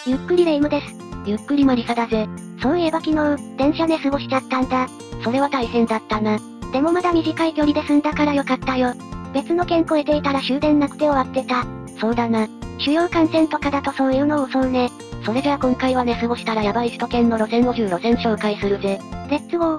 ゆっくりレ夢ムです。 ゆっくりマリサだぜ。 そういえば昨日、電車寝過ごしちゃったんだ。 それは大変だったな。 でもまだ短い距離で済んだからよかったよ。別の県越えていたら終電なくて終わってた。 そうだな。 主要幹線とかだとそういうの多そうね。 それじゃあ今回は寝過ごしたらヤバい首都圏の路線を10路線紹介するぜ。 レッツゴー。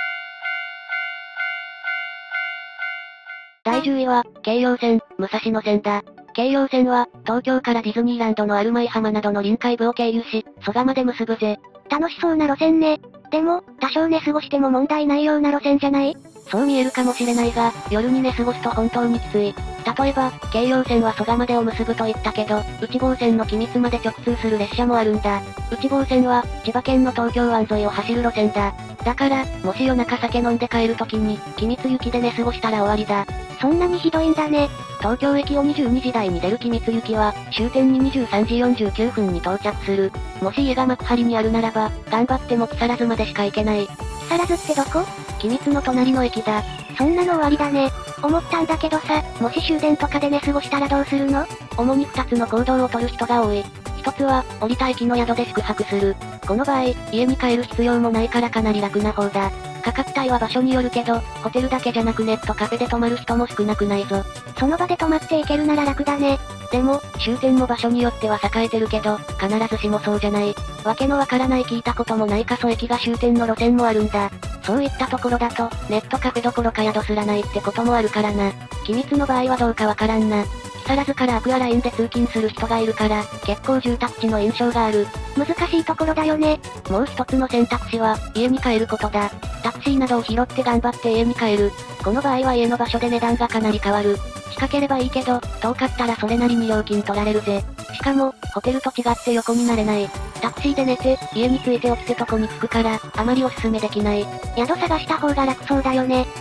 第10位は、京葉線、武蔵野線だ。京葉線は、東京からディズニーランドの有舞浜などの臨海部を経由し、蘇我まで結ぶぜ。 楽しそうな路線ね。でも、多少寝過ごしても問題ないような路線じゃない？ そう見えるかもしれないが、夜に寝過ごすと本当にきつい。例えば、京葉線は蘇我までを結ぶと言ったけど、内房線の君津まで直通する列車もあるんだ。内房線は、千葉県の東京湾沿いを走る路線だ。だから、もし夜中酒飲んで帰るときに、君津行きで寝過ごしたら終わりだ。 そんなにひどいんだね。 東京駅を22時台に出る君津行きは、終点に23時49分に到着する。もし家が幕張にあるならば、頑張っても木更津までしか行けない。 木更津ってどこ？ 君津の隣の駅だ。 そんなの終わりだね。思ったんだけどさ、もし終電とかで寝過ごしたらどうするの？ 主に2つの行動を取る人が多い。一つは、降りた駅の宿で宿泊する。この場合、家に帰る必要もないからかなり楽な方だ。価格帯は場所によるけど、ホテルだけじゃなくネットカフェで泊まる人も少なくないぞ。 その場で泊まっていけるなら楽だね。 でも、終点も場所によっては栄えてるけど、必ずしもそうじゃない。わけのわからない聞いたこともない過疎駅が終点の路線もあるんだ。そういったところだと、ネットカフェどころか宿すらないってこともあるからな。君津の場合はどうかわからんな。木更津からアクアラインで通勤する人がいるから、結構住宅地の印象がある。 難しいところだよね。 もう一つの選択肢は、家に帰ることだ。タクシーなどを拾って頑張って家に帰る。この場合は家の場所で値段がかなり変わる。近ければいいけど、遠かったらそれなりに料金取られるぜ。しかも、ホテルと違って横になれない。タクシーで寝て、家に着いて起きてとこに着くから、あまりおすすめできない。 宿探した方が楽そうだよね。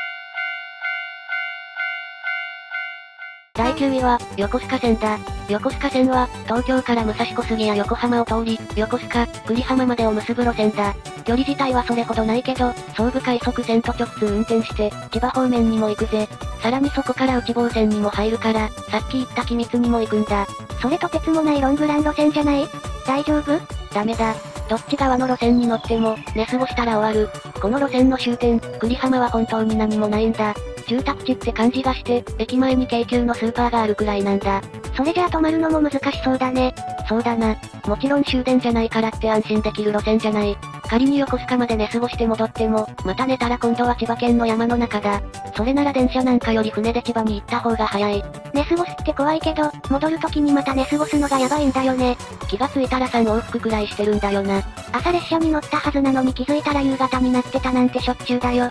第9位は、横須賀線だ。横須賀線は、東京から武蔵小杉や横浜を通り、横須賀、久里浜までを結ぶ路線だ。距離自体はそれほどないけど、総武快速線と直通運転して、千葉方面にも行くぜ。さらにそこから内房線にも入るから、さっき言った君津にも行くんだ。 それとてつもないロングラン路線じゃない？大丈夫？ ダメだ。どっち側の路線に乗っても、寝過ごしたら終わる。この路線の終点、久里浜は本当に何もないんだ。住宅地って感じがして、駅前に京急のスーパーがあるくらいなんだ。 それじゃあ泊まるのも難しそうだね。 そうだな。もちろん終電じゃないからって安心できる路線じゃない。仮に横須賀まで寝過ごして戻っても、また寝たら今度は千葉県の山の中だ。それなら電車なんかより船で千葉に行った方が早い。 寝過ごすって怖いけど、戻る時にまた寝過ごすのがやばいんだよね。 気がついたら3往復くらいしてるんだよな。 朝列車に乗ったはずなのに気づいたら夕方になってたなんてしょっちゅうだよ。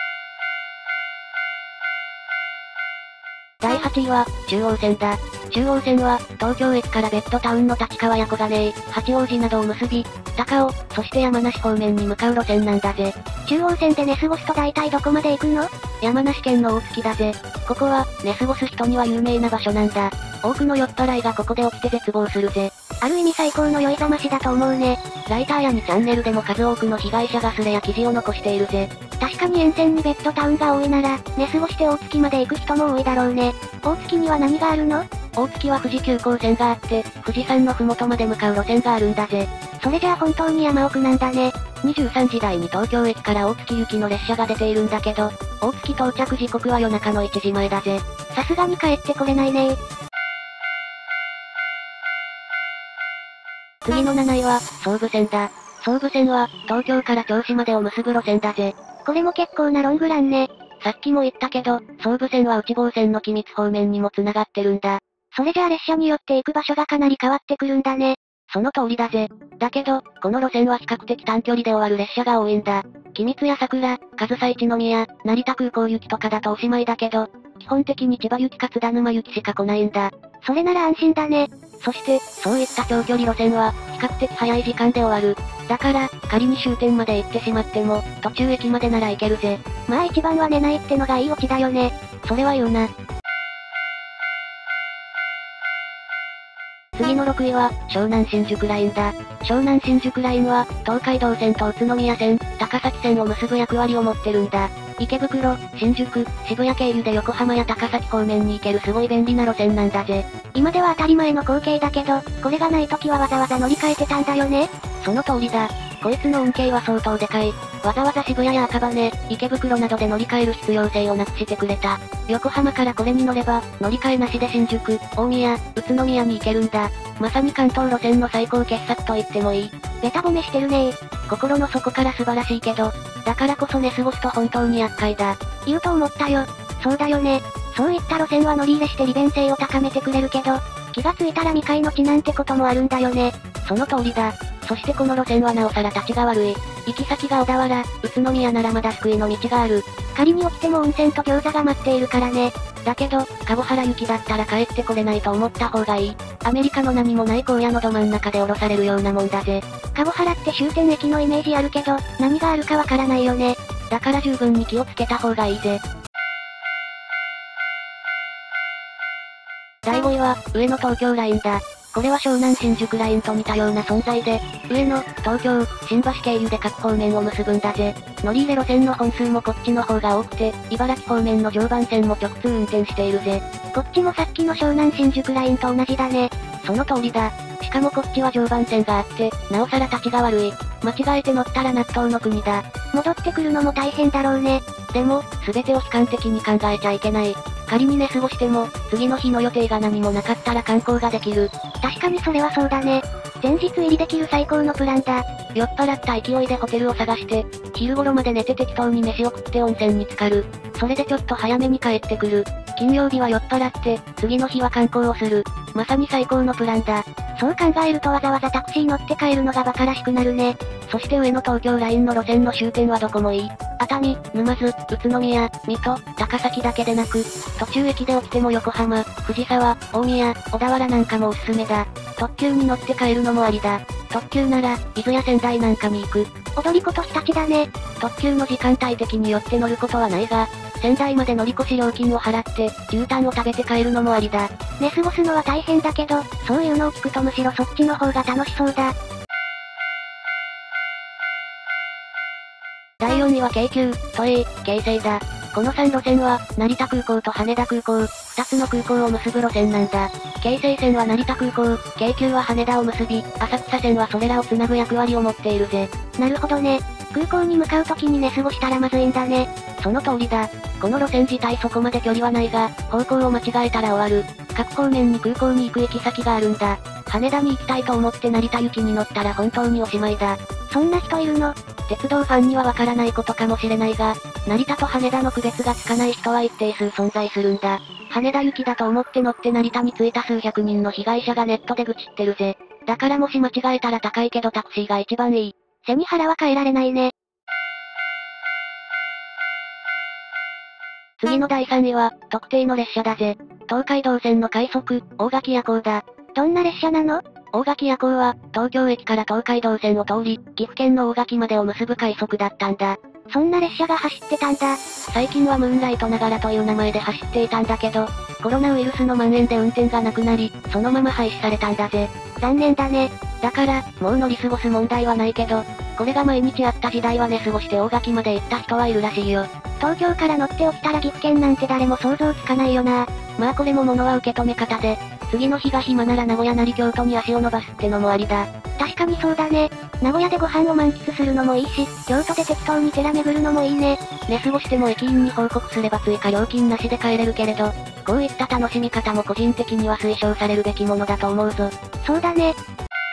第8位は、中央線だ。中央線は、東京駅からベッドタウンの立川や小金井、八王子などを結び、高尾、そして山梨方面に向かう路線なんだぜ。 中央線で寝過ごすと大体どこまで行くの？ 山梨県の大月だぜ。ここは、寝過ごす人には有名な場所なんだ。多くの酔っ払いがここで起きて絶望するぜ。 ある意味最高の酔いざましだと思うね。 ライターや2チャンネルでも数多くの被害者がスレや記事を残しているぜ。 確かに沿線にベッドタウンが多いなら、寝過ごして大月まで行く人も多いだろうね。大月には何があるの？ 大月は富士急行線があって、富士山のふもとまで向かう路線があるんだぜ。 それじゃあ本当に山奥なんだね。 23時台に東京駅から大月行きの列車が出ているんだけど、大月到着時刻は夜中の1時前だぜ。 さすがに帰ってこれないね。 次の7位は、総武線だ。総武線は、東京から銚子までを結ぶ路線だぜ。 これも結構なロングランね。 さっきも言ったけど、総武線は内房線の君津方面にも繋がってるんだ。 それじゃあ列車によって行く場所がかなり変わってくるんだね。 その通りだぜ。だけど、この路線は比較的短距離で終わる列車が多いんだ。君津や桜、上総一宮、成田空港行きとかだとおしまいだけど、基本的に千葉行きか津田沼行きしか来ないんだ。 それなら安心だね。 そして、そういった長距離路線は、比較的早い時間で終わる。だから、仮に終点まで行ってしまっても、途中駅までなら行けるぜ。 まあ一番は寝ないってのがいいオチだよね。 それは言うな。次の6位は、湘南新宿ラインだ。湘南新宿ラインは、東海道線と宇都宮線、高崎線を結ぶ役割を持ってるんだ。 池袋、新宿、渋谷経由で横浜や高崎方面に行けるすごい便利な路線なんだぜ。 今では当たり前の光景だけど、これがない時はわざわざ乗り換えてたんだよね。 その通りだ。こいつの恩恵は相当でかい。わざわざ渋谷や赤羽、池袋などで乗り換える必要性をなくしてくれた。横浜からこれに乗れば、乗り換えなしで新宿、大宮、宇都宮に行けるんだ。まさに関東路線の最高傑作と言ってもいい。 ベタ褒めしてるねー。 心の底から素晴らしいけど、だからこそ寝過ごすと本当に厄介だ。 言うと思ったよ。そうだよね。そういった路線は乗り入れして利便性を高めてくれるけど、気がついたら未開の地なんてこともあるんだよね。 その通りだ。そしてこの路線はなおさら立ちが悪い。行き先が小田原、宇都宮ならまだ救いの道がある。 仮に起きても温泉と餃子が待っているからね。 だけど、籠原行きだったら帰ってこれないと思った方がいい。アメリカの何もない荒野のど真ん中で降ろされるようなもんだぜ。 籠原って終点駅のイメージあるけど、何があるかわからないよね。 だから十分に気をつけた方がいいぜ。第5位は、上野東京ラインだ。これは湘南新宿ラインと似たような存在で、上野、東京、新橋経由で各方面を結ぶんだぜ。乗り入れ路線の本数もこっちの方が多くて、茨城方面の常磐線も直通運転しているぜ。 こっちもさっきの湘南新宿ラインと同じだね。 その通りだ。しかもこっちは常磐線があって、なおさら立ちが悪い。間違えて乗ったら納豆の国だ。 戻ってくるのも大変だろうね。 でも、全てを悲観的に考えちゃいけない。仮に寝過ごしても、次の日の予定が何もなかったら観光ができる。 確かにそれはそうだね。前日入りできる最高のプランだ。 酔っ払った勢いでホテルを探して、昼頃まで寝て適当に飯を食って温泉に浸かる。それでちょっと早めに帰ってくる。金曜日は酔っ払って、次の日は観光をする。まさに最高のプランだ。 そう考えるとわざわざタクシー乗って帰るのが馬鹿らしくなるね。 そして上野東京ラインの路線の終点はどこもいい。熱海、沼津、宇都宮、水戸、高崎だけでなく、途中駅で起きても横浜、藤沢、大宮、小田原なんかもおすすめだ。特急に乗って帰るのもありだ。特急なら、伊豆や仙台なんかに行く。 踊り子と日立だね。 特急の時間帯的によって乗ることはないが、仙台まで乗り越し料金を払って、牛タンを食べて帰るのもありだ。 寝過ごすのは大変だけど、そういうのを聞くとむしろそっちの方が楽しそうだ。 第4位は京急、都営、京成だ。この3路線は、成田空港と羽田空港、2つの空港を結ぶ路線なんだ。京成線は成田空港、京急は羽田を結び、浅草線はそれらをつなぐ役割を持っているぜ。 なるほどね。空港に向かう時に寝過ごしたらまずいんだね。 その通りだ。この路線自体そこまで距離はないが、方向を間違えたら終わる。各方面に空港に行く行き先があるんだ。羽田に行きたいと思って成田行きに乗ったら本当におしまいだ。 そんな人いるの？ 鉄道ファンにはわからないことかもしれないが、成田と羽田の区別がつかない人は一定数存在するんだ。羽田行きだと思って乗って成田に着いた数百人の被害者がネットで愚痴ってるぜ。だからもし間違えたら高いけどタクシーが一番いい。 背に腹は変えられないね。 次の第3位は、特定の列車だぜ。東海道線の快速、大垣夜行だ。 どんな列車なの？ 大垣夜行は、東京駅から東海道線を通り、岐阜県の大垣までを結ぶ快速だったんだ。 そんな列車が走ってたんだ。 最近はムーンライトながらという名前で走っていたんだけど、コロナウイルスの蔓延で運転がなくなり、そのまま廃止されたんだぜ。 残念だね。 だから、もう乗り過ごす問題はないけど、これが毎日あった時代は寝過ごして大垣まで行った人はいるらしいよ。 東京から乗って起きたら岐阜県なんて誰も想像つかないよな。 まあこれも物は受け止め方で、次の日が暇なら名古屋なり京都に足を伸ばすってのもありだ。 確かにそうだね。名古屋でご飯を満喫するのもいいし、京都で適当に寺巡るのもいいね。 寝過ごしても駅員に報告すれば追加料金なしで帰れるけれど、こういった楽しみ方も個人的には推奨されるべきものだと思うぞ。 そうだね。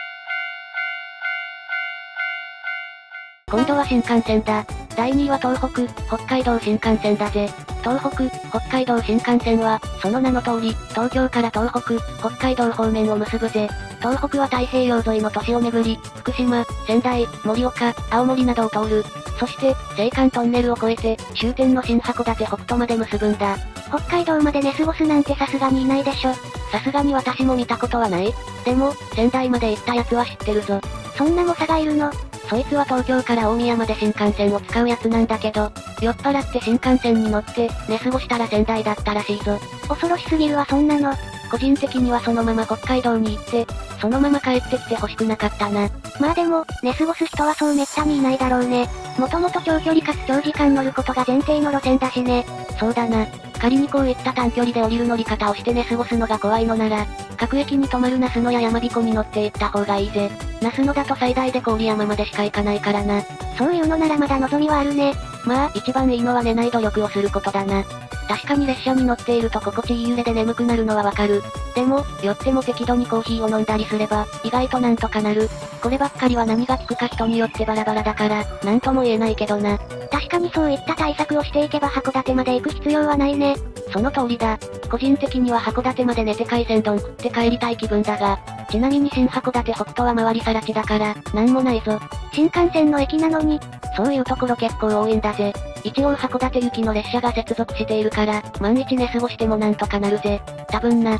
今度は新幹線だ。第2位は東北、北海道新幹線だぜ。東北、北海道新幹線は、その名の通り、東京から東北、北海道方面を結ぶぜ。東北は太平洋沿いの都市を巡り、福島、仙台、盛岡、青森などを通る。そして、青函トンネルを越えて、終点の新函館北斗まで結ぶんだ。 北海道まで寝過ごすなんてさすがにいないでしょ。 さすがに私も見たことはない。でも、仙台まで行ったやつは知ってるぞ。 そんな猛者がいるの？ そいつは東京から大宮まで新幹線を使うやつなんだけど、酔っ払って新幹線に乗って、寝過ごしたら仙台だったらしいぞ。 恐ろしすぎるわそんなの。 個人的にはそのまま北海道に行って、そのまま帰ってきて欲しくなかったな。 まあでも、寝過ごす人はそうめったにいないだろうね。 もともと長距離かつ長時間乗ることが前提の路線だしね。 そうだな。仮にこういった短距離で降りる乗り方をして寝過ごすのが怖いのなら、各駅に止まる那須野や山彦に乗って行った方がいいぜ。那須野だと最大で郡山までしか行かないからな。 そういうのならまだ望みはあるね。 まあ、一番いいのは寝ない努力をすることだな。確かに列車に乗っていると心地いい揺れで眠くなるのはわかる。でも、酔っても適度にコーヒーを飲んだりすれば、意外となんとかなる。こればっかりは何が効くか人によってバラバラだから、なんとも言えないけどな。 確かにそういった対策をしていけば函館まで行く必要はないね。 その通りだ。個人的には函館まで寝て海鮮丼食って帰りたい気分だが、ちなみに新函館北斗は回りさら地だから、なんもないぞ。 新幹線の駅なのに、 そういうところ結構多いんだぜ。一応函館行きの列車が接続しているから、万一寝過ごしてもなんとかなるぜ。多分な。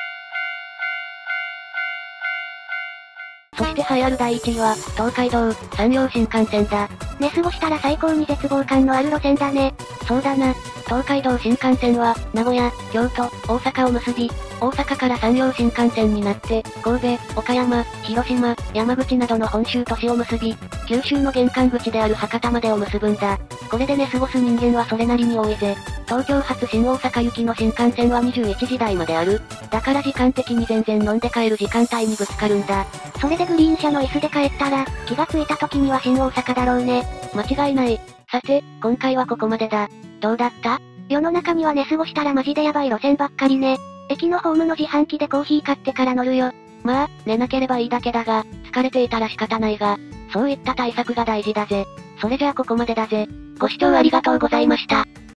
そして栄えある第1位は、東海道、山陽新幹線だ。 寝過ごしたら最高に絶望感のある路線だね。 そうだな。東海道新幹線は、名古屋、京都、大阪を結び、大阪から山陽新幹線になって、神戸、岡山、広島、山口などの本州都市を結び、九州の玄関口である博多までを結ぶんだ。これで寝過ごす人間はそれなりに多いぜ。東京発新大阪行きの新幹線は21時台まである。だから時間的に全然飲んで帰る時間帯にぶつかるんだ。 それでグリーン車の椅子で帰ったら、気がついた時には新大阪だろうね。 間違いない。さて、今回はここまでだ。どうだった？ 世の中には寝過ごしたらマジでヤバい路線ばっかりね。駅のホームの自販機でコーヒー買ってから乗るよ。 まあ、寝なければいいだけだが、疲れていたら仕方ないが、そういった対策が大事だぜ。それじゃあここまでだぜ。ご視聴ありがとうございました。